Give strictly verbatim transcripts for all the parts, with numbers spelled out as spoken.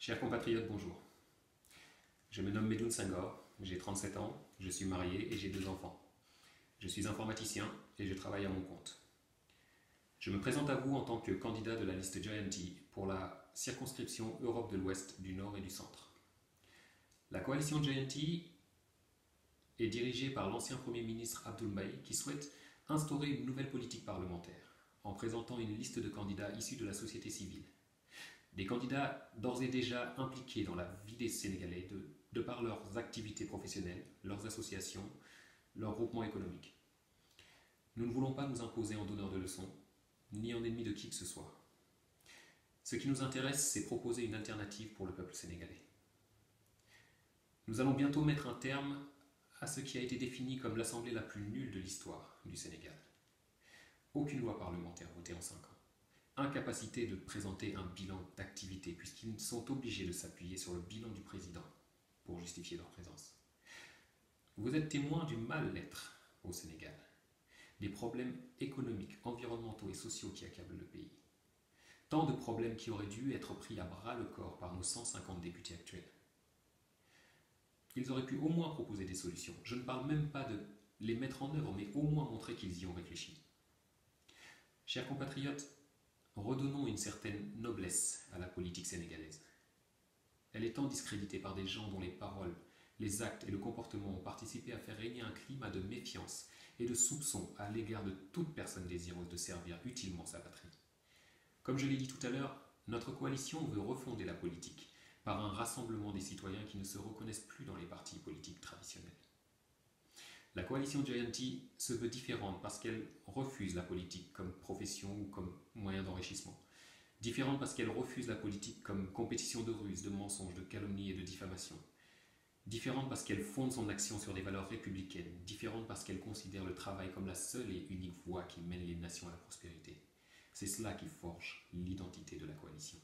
Chers compatriotes, bonjour. Je me nomme Medoun Senghor, j'ai trente-sept ans, je suis marié et j'ai deux enfants. Je suis informaticien et je travaille à mon compte. Je me présente à vous en tant que candidat de la liste Giant T pour la circonscription Europe de l'Ouest, du Nord et du Centre. La coalition Giant T est dirigée par l'ancien Premier ministre Abdoul Mbaye qui souhaite instaurer une nouvelle politique parlementaire en présentant une liste de candidats issus de la société civile. Des candidats d'ores et déjà impliqués dans la vie des Sénégalais de, de par leurs activités professionnelles, leurs associations, leurs groupements économiques. Nous ne voulons pas nous imposer en donneur de leçons, ni en ennemi de qui que ce soit. Ce qui nous intéresse, c'est proposer une alternative pour le peuple sénégalais. Nous allons bientôt mettre un terme à ce qui a été défini comme l'assemblée la plus nulle de l'histoire du Sénégal. Aucune loi parlementaire votée en cinq ans. Incapacité de présenter un bilan d'activité puisqu'ils sont obligés de s'appuyer sur le bilan du président pour justifier leur présence. Vous êtes témoin du mal-être au Sénégal, des problèmes économiques, environnementaux et sociaux qui accablent le pays. Tant de problèmes qui auraient dû être pris à bras le corps par nos cent cinquante députés actuels. Ils auraient pu au moins proposer des solutions. Je ne parle même pas de les mettre en œuvre, mais au moins montrer qu'ils y ont réfléchi. Chers compatriotes, redonnons une certaine noblesse à la politique sénégalaise. Elle est tant discréditée par des gens dont les paroles, les actes et le comportement ont participé à faire régner un climat de méfiance et de soupçon à l'égard de toute personne désireuse de servir utilement sa patrie. Comme je l'ai dit tout à l'heure, notre coalition veut refonder la politique par un rassemblement des citoyens qui ne se reconnaissent plus dans les partis politiques traditionnels. La coalition Giant T se veut différente parce qu'elle refuse la politique comme profession ou comme moyen d'enrichissement. Différente parce qu'elle refuse la politique comme compétition de ruse, de mensonges, de calomnie et de diffamation. Différente parce qu'elle fonde son action sur des valeurs républicaines. Différente parce qu'elle considère le travail comme la seule et unique voie qui mène les nations à la prospérité. C'est cela qui forge l'identité de la coalition.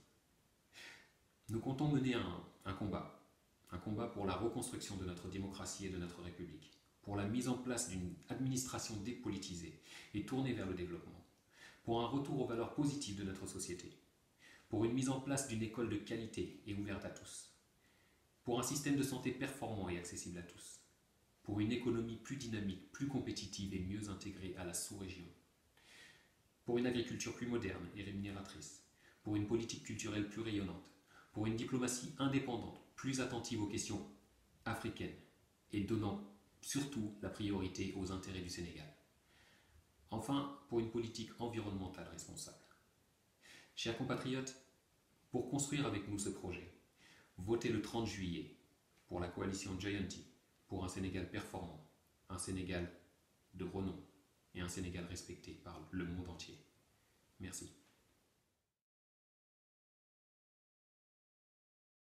Nous comptons mener un, un combat, un combat pour la reconstruction de notre démocratie et de notre République, pour la mise en place d'une administration dépolitisée et tournée vers le développement, pour un retour aux valeurs positives de notre société, pour une mise en place d'une école de qualité et ouverte à tous, pour un système de santé performant et accessible à tous, pour une économie plus dynamique, plus compétitive et mieux intégrée à la sous-région, pour une agriculture plus moderne et rémunératrice, pour une politique culturelle plus rayonnante, pour une diplomatie indépendante, plus attentive aux questions africaines et donnant surtout la priorité aux intérêts du Sénégal. Enfin, pour une politique environnementale responsable. Chers compatriotes, pour construire avec nous ce projet, votez le trente juillet pour la coalition Giant T, pour un Sénégal performant, un Sénégal de renom et un Sénégal respecté par le monde entier.